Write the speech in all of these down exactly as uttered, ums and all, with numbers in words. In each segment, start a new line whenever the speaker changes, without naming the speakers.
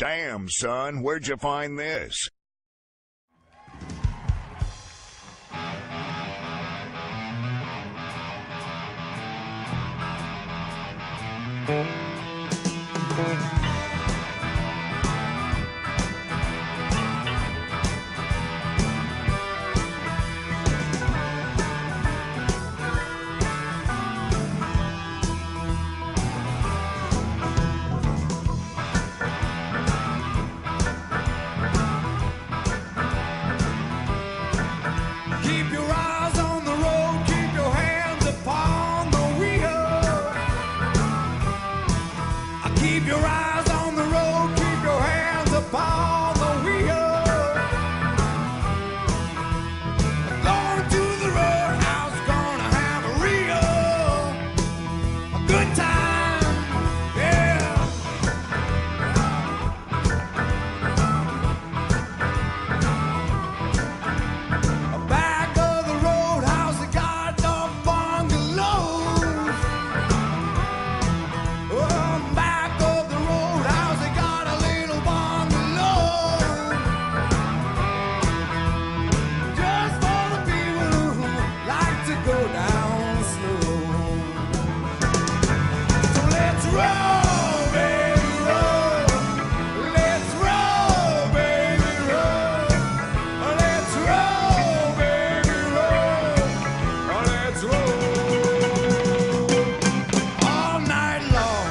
Damn, son, where'd you find this?
Keep your eyes on the road, keep your hands upon the wheel. Keep your eyes on the road, keep your hands upon the wheel. Going to the Roadhouse, gonna have a real a good time, yeah. Back of the Roadhouse, they got the bungalows. Oh, back of the Roadhouse, they got a little bungalow. Just for the people who like to go down slow. So let's roll, baby, roll. Let's roll, baby, roll. Let's roll, baby, roll. Let's roll all night long.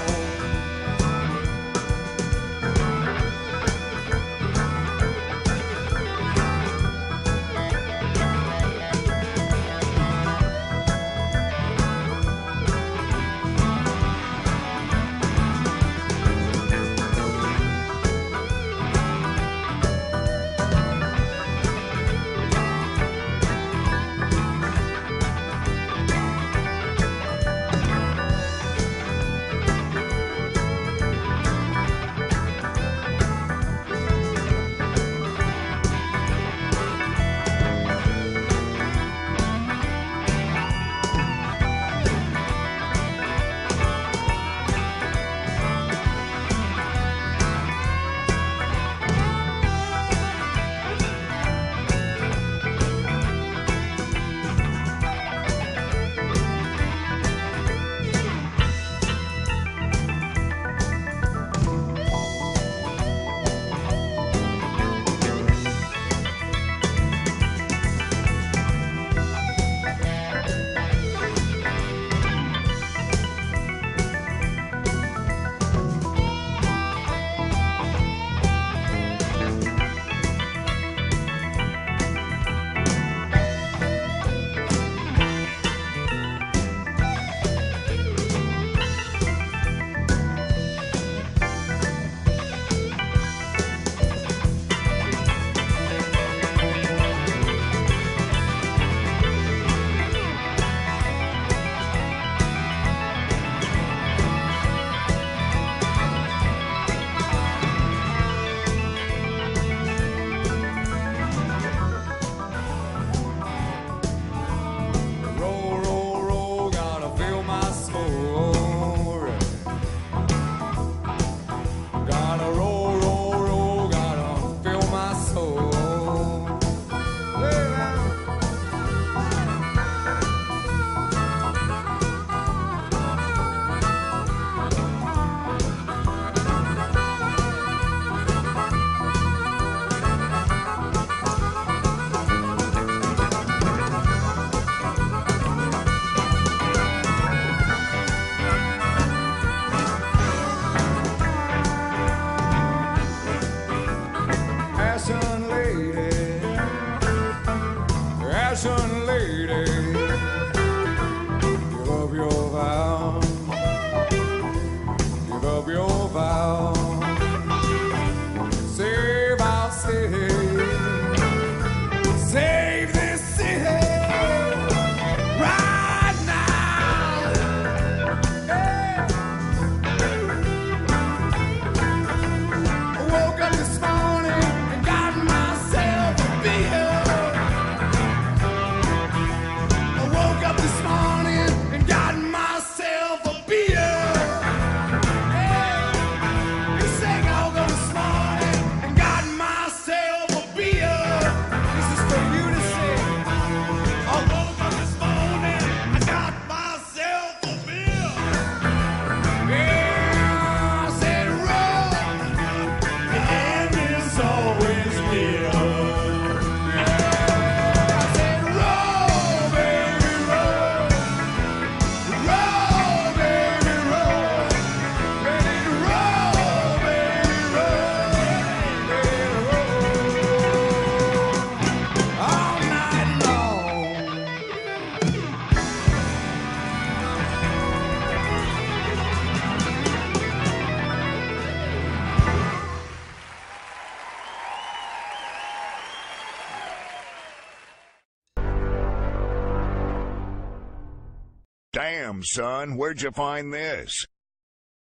Damn, son, where'd you find this?